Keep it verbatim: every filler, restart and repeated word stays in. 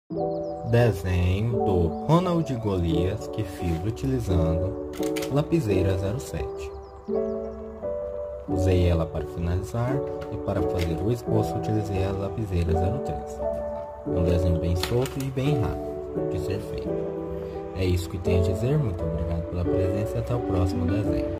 Desenho do Ronald Golias que fiz utilizando lapiseira zero sete. Usei ela para finalizar e para fazer o esboço utilizei a lapiseira zero três. Um desenho bem solto e bem rápido de ser feito. É isso que tenho a dizer, muito obrigado pela presença e até o próximo desenho.